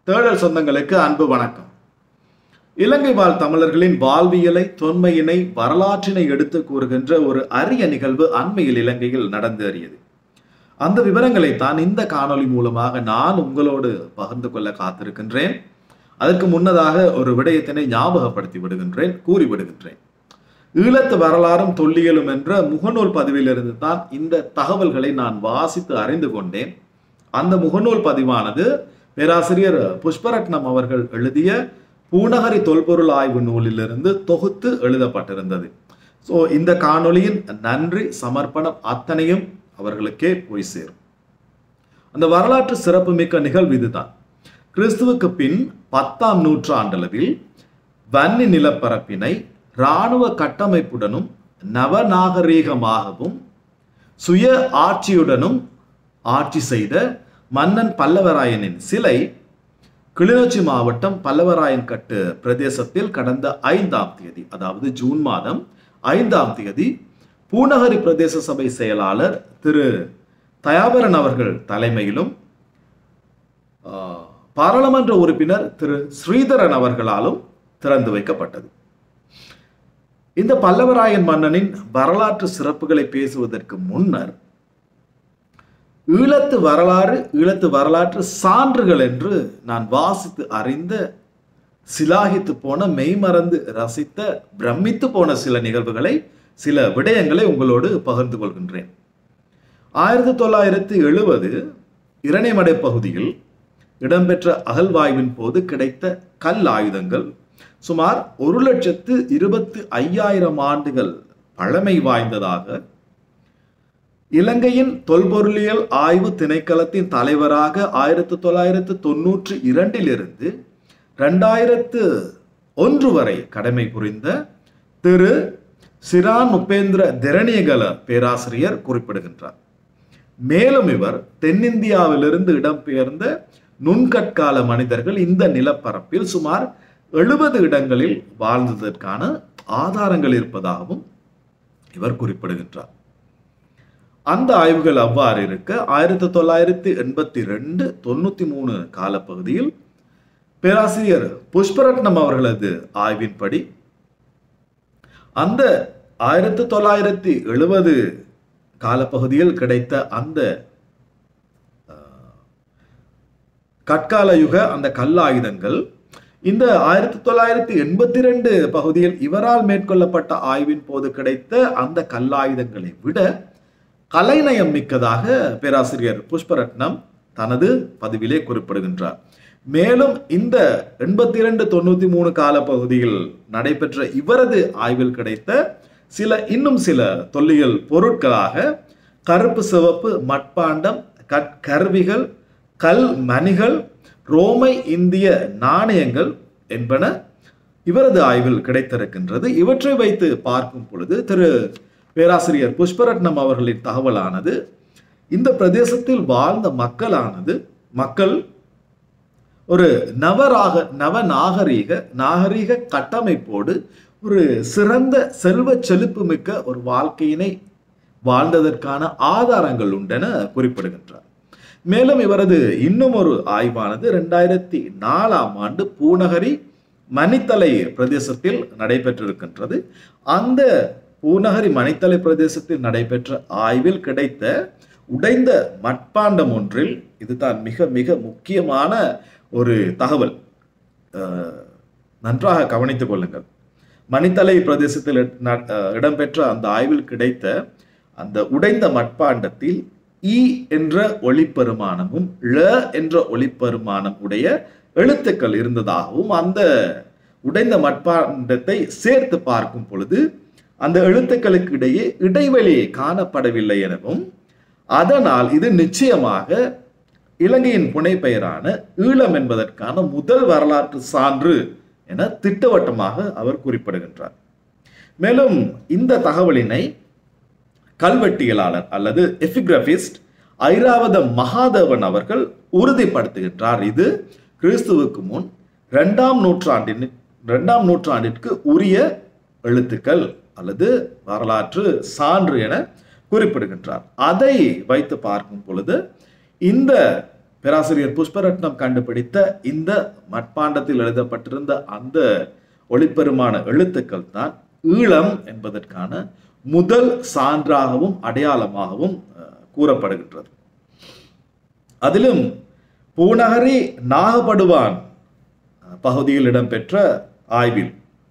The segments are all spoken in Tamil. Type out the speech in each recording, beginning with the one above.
தேடல் சொந்தங்களுக்கு அன்பு வணக்கம். இலங்கை வாழ் தமிழர்களின் வாழ்வியலை, தொன்மையினை, வரலாற்றினை எடுத்து கூறுகின்ற ஒரு அரிய நிகழ்வு அண்மையில் இலங்கையில் நடந்தேறியது. அந்த விவரங்களை தான் இந்த காணொளி மூலமாக நான் உங்களோடு பகிர்ந்து கொள்ள காத்திருக்கின்றேன். அதற்கு முன்னதாக ஒரு விடயத்தினை ஞாபகப்படுத்தி விடுகின்றேன், கூறிவிடுகின்றேன். ஈழத்து வரலாறும் தொல்லியலும் என்ற முகநூல் பதிவிலிருந்து தான் இந்த தகவல்களை நான் வாசித்து அறிந்து கொண்டேன். அந்த முகநூல் பதிவானது பேராசிரியர் புஷ்பரத்னம் அவர்கள் எழுதிய பூநகரி தொல்பொருள் ஆய்வு நூலிலிருந்து தொகுத்து எழுதப்பட்டிருந்தது. ஸோ இந்த காணொளியின் நன்றி சமர்ப்பணம் அத்தனையும் அவர்களுக்கே போய் சேரும். அந்த வரலாற்று சிறப்புமிக்க நிகழ்வு இதுதான். கிறிஸ்துவுக்கு பின் 10ஆம் நூற்றாண்டளவில் வன்னி நிலப்பரப்பினை இராணுவ கட்டமைப்புடனும் நவநாகரீகமாகவும் சுய ஆட்சியுடனும் ஆட்சி செய்த மன்னன் பல்லவராயனின் சிலை கிளிநொச்சி மாவட்டம் பல்லவராயன் கட்டு பிரதேசத்தில் கடந்த 5ஆம் தேதி, அதாவது ஜூன் மாதம் 5ஆம் தேதி பூநகரி பிரதேச சபை செயலாளர் திரு தயாபரன் அவர்கள் தலைமையிலும் பாராளுமன்ற உறுப்பினர் திரு ஸ்ரீதரன் அவர்களாலும் திறந்து வைக்கப்பட்டது. இந்த பல்லவராயன் மன்னனின் வரலாற்று சிறப்புகளை பேசுவதற்கு முன்னர் ஈழத்து வரலாற்று சான்றுகள் என்று நான் வாசித்து அறிந்த, சிலாகித்து போன, மெய்மறந்து ரசித்த, பிரமித்து போன சில நிகழ்வுகளை, சில விடயங்களை உங்களோடு பகிர்ந்து கொள்கின்றேன். 1970 இரணைமடை பகுதியில் இடம்பெற்ற அகழ்வாய்வின் போது கிடைத்த கல் ஆயுதங்கள் சுமார் 1,25,000 ஆண்டுகள் பழமை வாய்ந்ததாக இலங்கையின் தொல்பொருளியல் ஆய்வு திணைக்களத்தின் தலைவராக 1992 2001 வரை கடமை புரிந்த திரு சிரான் உபேந்திர திரணியகல பேராசிரியர் குறிப்பிடுகின்றார். மேலும் இவர் தென்னிந்தியாவிலிருந்து இடம்பெயர்ந்த நுண்கற்கால மனிதர்கள் இந்த நிலப்பரப்பில் சுமார் 70 இடங்களில் வாழ்ந்ததற்கான ஆதாரங்கள் இருப்பதாகவும் இவர் குறிப்பிடுகின்றார். அந்த ஆய்வுகள் அவ்வாறு இருக்க 1982-93 காலப்பகுதியில் பேராசிரியர் புஷ்பரத்னம் அவர்களது ஆய்வின்படி அந்த 1970 காலப்பகுதியில் கிடைத்த அந்த கற்கால யுக அந்த கல்லாயுதங்கள் இந்த 1982 பகுதியில் இவரால் மேற்கொள்ளப்பட்ட ஆய்வின் போது கிடைத்த அந்த கல்லாயுதங்களை விட கலைநயம் மிக்கதாக பேராசிரியர் புஷ்பரத்னம் தனது பதிவிலே குறிப்பிடுகின்றார். மேலும் இந்த 82-93 காலப்பகுதியில் நடைபெற்ற இவரது ஆய்வில் கிடைத்த இன்னும் சில தொல்லியல் பொருட்களாக கருப்பு சிவப்பு மட்பாண்டம், கற்கருவிகள், கல் மணிகள், ரோமை இந்திய நாணயங்கள் என்பன இவரது ஆய்வில் கிடைத்திருக்கின்றது. இவற்றை வைத்து பார்க்கும் பொழுது திரு பேராசிரியர் புஷ்பரத்னம் அவர்களின் தகவலானது இந்த பிரதேசத்தில் வாழ்ந்த மக்கள் ஒரு நாகரீக கட்டமைப்போடு ஒரு சிறந்த செல்வ செழிப்பு மிக்க ஒரு வாழ்க்கையினை வாழ்ந்ததற்கான ஆதாரங்கள் உண்டென குறிப்பிடுகின்றார். மேலும் இவரது இன்னும் ஒரு ஆய்வானது 2004ஆம் ஆண்டு பூநகரி மணித்தலை பிரதேசத்தில் நடைபெற்றிருக்கின்றது. அந்த பூநகரி மணித்தலை பிரதேசத்தில் நடைபெற்ற ஆய்வில் கிடைத்த உடைந்த மட்பாண்டம் ஒன்றில், இதுதான் மிக மிக முக்கியமான ஒரு தகவல், நன்றாக கவனித்துக் கொள்ளுங்கள். மணித்தலை பிரதேசத்தில் இடம்பெற்ற அந்த ஆய்வில் கிடைத்த அந்த உடைந்த மட்பாண்டத்தில் இ என்ற ஒளிப்பெருமானமும் ழ என்ற ஒளிப்பெருமானம் உடைய எழுத்துக்கள் இருந்ததாகவும், அந்த உடைந்த மட்பாண்டத்தை சேர்த்து பார்க்கும் பொழுது அந்த எழுத்துக்களுக்கு இடையே இடைவெளி காணப்படவில்லை எனவும், அதனால் இது நிச்சயமாக இலங்கையின் புனைப்பெயரான ஈழம் என்பதற்கான முதல் வரலாற்று சான்று என திட்டவட்டமாக அவர் குறிப்பிடுகின்றார். மேலும் இந்த தகவலினை கல்வெட்டியலாளர் அல்லது எபிகிராபிஸ்ட் ஐராவத மகாதேவன் அவர்கள் உறுதிப்படுத்துகின்றார். இது கிறிஸ்துவுக்கு முன் 2ஆம் நூற்றாண்டிற்கு உரிய எழுத்துக்கள் அல்லது வரலாற்று சான்று என குறிப்பிடுகின்றார். அதை வைத்து பார்க்கும் பொழுது இந்த பேராசிரியர் புஷ்பரத்னம் கண்டுபிடித்த இந்த மட்பாண்டத்தில் எழுதப்பட்டிருந்த அந்த ஒளிப்பெருமான எழுத்துக்கள் தான் ஈழம் என்பதற்கான முதல் சான்றாகவும் அடையாளமாகவும் கூறப்படுகின்றது. அதிலும் பூநகரி நாகபடுவான் பகுதியில் இடம்பெற்ற ஆய்வில்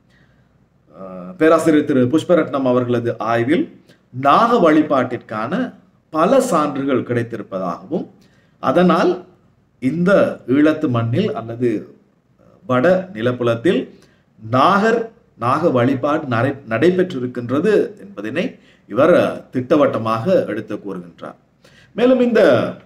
பேராசிரியர் திரு புஷ்பரத்னம் அவர்களது ஆய்வில் நாக வழிபாட்டிற்கான பல சான்றுகள் கிடைத்திருப்பதாகவும், அதனால் இந்த ஈழத்து மண்ணில் அல்லது வட நிலப்புலத்தில் நாக வழிபாடு நடைபெற்றிருக்கின்றது என்பதனை இவர் திட்டவட்டமாக எடுத்து கூறுகின்றார். மேலும் இந்த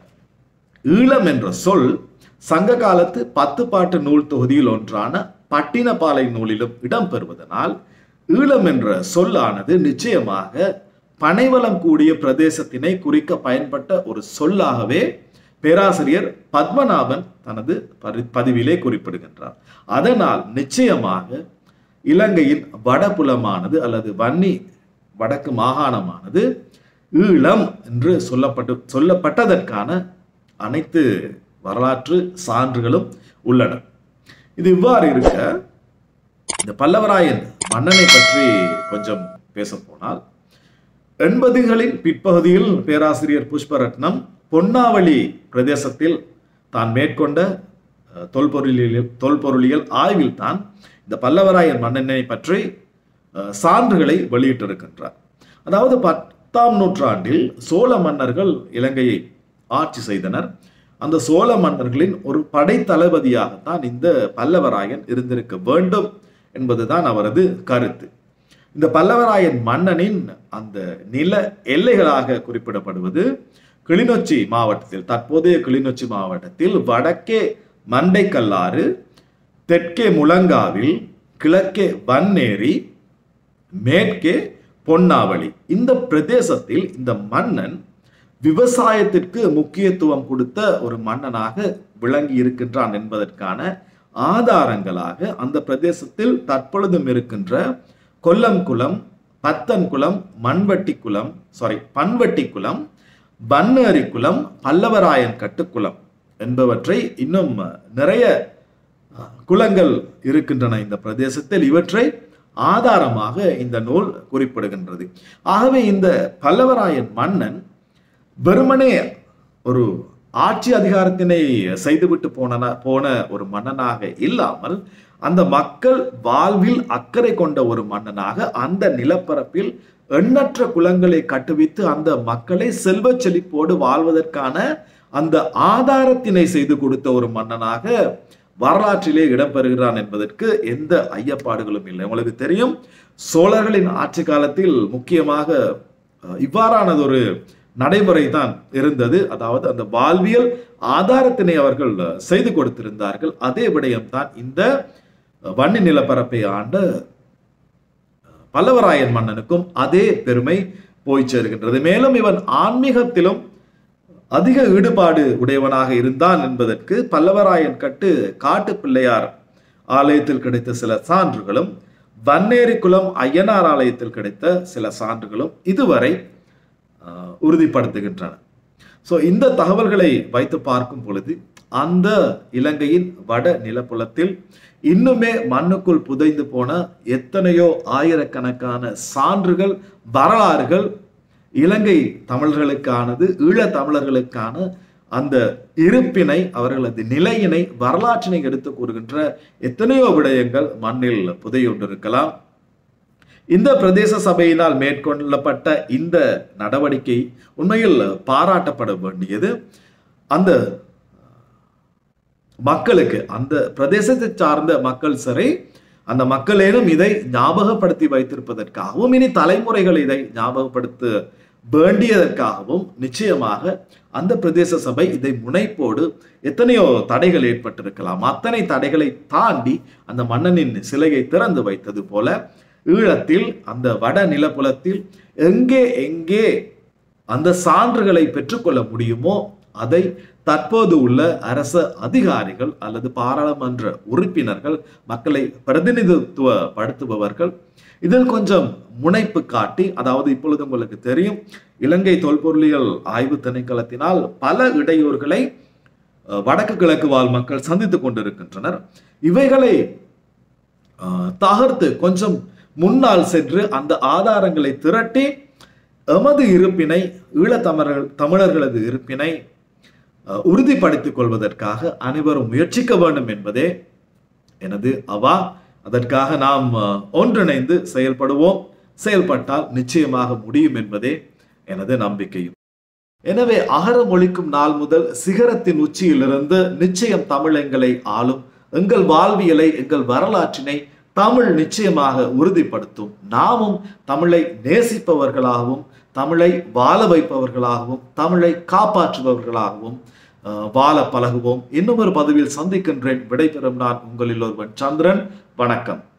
ஈழம் என்ற சொல் சங்க காலத்து 10 பாட்டு நூல் தொகுதியில் ஒன்றான பட்டினப்பாலை நூலிலும் இடம்பெறுவதனால் ஈழம் என்ற சொல்லானது நிச்சயமாக பனைவளம் கூடிய பிரதேசத்தினை குறிக்க பயன்பட்ட ஒரு சொல்லாகவே பேராசிரியர் பத்மநாபன் தனது பதிவிலே குறிப்பிடுகின்றார். அதனால் நிச்சயமாக இலங்கையின் வடபுலமானது அல்லது வன்னி வடக்கு மாகாணமானது ஈழம் என்று சொல்லப்பட்டதற்கான அனைத்து வரலாற்று சான்றுகளும் உள்ளன. இது இவ்வாறு இருக்க, இந்த பல்லவராயன் மன்னனை பற்றி கொஞ்சம் பேச போனால், 80களின் பிற்பகுதியில் பேராசிரியர் புஷ்பரத்னம் பொன்னாவளி பிரதேசத்தில் தான் மேற்கொண்ட தொல்பொருளியல் ஆய்வில் தான் இந்த பல்லவராயன் மன்னனை பற்றி சான்றுகளை வெளியிட்டிருக்கின்றார். அதாவது 10ஆம் நூற்றாண்டில் சோழ மன்னர்கள் இலங்கையை ஆட்சி செய்தனர். அந்த சோழ மன்னர்களின் ஒரு படை தளபதியாகத்தான் இந்த பல்லவராயன் இருந்திருக்க வேண்டும் என்பதுதான் அவரது கருத்து. இந்த பல்லவராயன் மன்னனின் அந்த நில எல்லைகளாக குறிப்பிடப்படுவது கிளிநொச்சி மாவட்டத்தில், தற்போதைய கிளிநொச்சி மாவட்டத்தில் வடக்கே மண்டைக்கல்லாறு, தெற்கே முழங்காவில், கிழக்கே வன்னேரி, மேற்கே பொன்னாவளி. இந்த பிரதேசத்தில் இந்த மன்னன் விவசாயத்திற்கு முக்கியத்துவம் கொடுத்த ஒரு மன்னனாக விளங்கி இருக்கின்றான் என்பதற்கான ஆதாரங்களாக அந்த பிரதேசத்தில் தற்பொழுதும் இருக்கின்ற கொல்லம்குளம், பத்தன்குளம், பன்வட்டிக்குளம், பன்னேரி குளம், பல்லவராயன் கட்டுக்குளம் என்பவற்றை இன்னும் நிறைய குளங்கள் இருக்கின்றன இந்த பிரதேசத்தில். இவற்றை ஆதாரமாக இந்த நூல் குறிப்பிடுகின்றது. ஆகவே இந்த பல்லவராயன் மன்னன் வெறுமனே ஒரு ஆட்சி அதிகாரத்தினை செய்துவிட்டு போன ஒரு மன்னனாக இல்லாமல் அந்த மக்கள் வாழ்வில் அக்கறை கொண்ட ஒரு மன்னனாக, அந்த நிலப்பரப்பில் எண்ணற்ற குளங்களை கட்டுவித்து அந்த மக்களை செல்வ செழிப்போடு வாழ்வதற்கான அந்த ஆதாரத்தினை செய்து கொடுத்த ஒரு மன்னனாக வரலாற்றிலே இடம்பெறுகிறான் என்பதற்கு எந்த ஐயப்பாடுகளும் இல்லை. உங்களுக்கு தெரியும், சோழர்களின் ஆட்சி காலத்தில் முக்கியமாக இவ்வாறானதொரு நடைமுறை தான் இருந்தது. அதாவது அந்த வாழ்வியல் ஆதாரத்தினை அவர்கள் செய்து கொடுத்திருந்தார்கள். அதே விடயம்தான் இந்த வன்னி நிலப்பரப்பை ஆண்ட பல்லவராயன் மன்னனுக்கும் அதே பெருமை போய் சேர்கின்றது. மேலும் இவன் ஆன்மீகத்திலும் அதிக ஈடுபாடு உடையவனாக இருந்தான் என்பதற்கு பல்லவராயன் காட்டு பிள்ளையார் ஆலயத்தில் கிடைத்த சில சான்றுகளும், வன்னேரி குளம் ஐயனார் ஆலயத்தில் கிடைத்த சில சான்றுகளும் இதுவரை உறுதிப்படுத்துகின்றன. இந்த தகவல்களை வைத்து பார்க்கும் பொழுது அந்த இலங்கையின் வட நிலப்புலத்தில் இன்னுமே மண்ணுக்குள் புதைந்து போன எத்தனையோ ஆயிரக்கணக்கான சான்றுகள், வரலாறுகள் இலங்கை தமிழர்களுக்கானது, ஈழ தமிழர்களுக்கான அந்த இருப்பினை, அவர்களது நிலையினை, வரலாற்றினை எடுத்து கூறுகின்ற எத்தனையோ விடயங்கள் மண்ணில் புதையுண்டிருக்கலாம். இந்த பிரதேச சபையினால் மேற்கொள்ளப்பட்ட இந்த நடவடிக்கை உண்மையில் பாராட்டப்பட வேண்டியது. அந்த மக்களுக்கு, அந்த பிரதேசத்தை சார்ந்த மக்கள் சரி, அந்த மக்களேனும் இதை ஞாபகப்படுத்தி வைத்திருப்பதற்காகவும், இனி தலைமுறைகள் இதை ஞாபகப்படுத்த வேண்டியதற்காகவும் நிச்சயமாக அந்த பிரதேச சபை இதை முனைப்போடு, எத்தனையோ தடைகள் ஏற்பட்டிருக்கலாம், அத்தனை தடைகளை தாண்டி அந்த மன்னனின் சிலையை திறந்து வைத்தது போல ஈழத்தில் அந்த வட நிலப்புலத்தில் எங்கே அந்த சான்றுகளை பெற்றுக்கொள்ள முடியுமோ அதை தற்போது உள்ள அரச அதிகாரிகள் அல்லது பாராளுமன்ற உறுப்பினர்கள், மக்களை பிரதிநிதித்துவப்படுத்துபவர்கள் இதில் கொஞ்சம் முனைப்பு காட்டி, அதாவது இப்பொழுது உங்களுக்கு தெரியும், இலங்கை தொல்பொருளியல் ஆய்வு திணைக்களத்தினால் பல இடையூறுகளை வடக்கு கிழக்கு வாழ் மக்கள் சந்தித்துக் கொண்டிருக்கின்றனர். இவைகளை தகர்த்து கொஞ்சம் முன்னால் சென்று அந்த ஆதாரங்களை திரட்டி எமது இருப்பினை, தமிழர்களது இருப்பினை உறுதிப்படுத்திக் கொள்வதற்காக அனைவரும் முயற்சிக்க வேண்டும் என்பதே எனது அவா. அதற்காக நாம் ஒன்றிணைந்து செயல்படுவோம். செயல்பட்டால் நிச்சயமாக முடியும் என்பதே எனது நம்பிக்கையும். எனவே அகரம் ஒலிக்கும் நாள் முதல் சிகரத்தின் உச்சியிலிருந்து நிச்சயம் தமிழ் எங்களை ஆளும். எங்கள் வாழ்வியலை, எங்கள் வரலாற்றினை தமிழ் நிச்சயமாக உறுதிப்படுத்தும். நாமும் தமிழை நேசிப்பவர்களாகவும், தமிழை வாழ வைப்பவர்களாகவும், தமிழை காப்பாற்றுபவர்களாகவும் வாழ பழகுவோம். இன்னும் ஒரு பதிவில் சந்திக்கின்றேன். விடைபெறும் நான் உங்களில் ஒருவன் சந்திரன். வணக்கம்.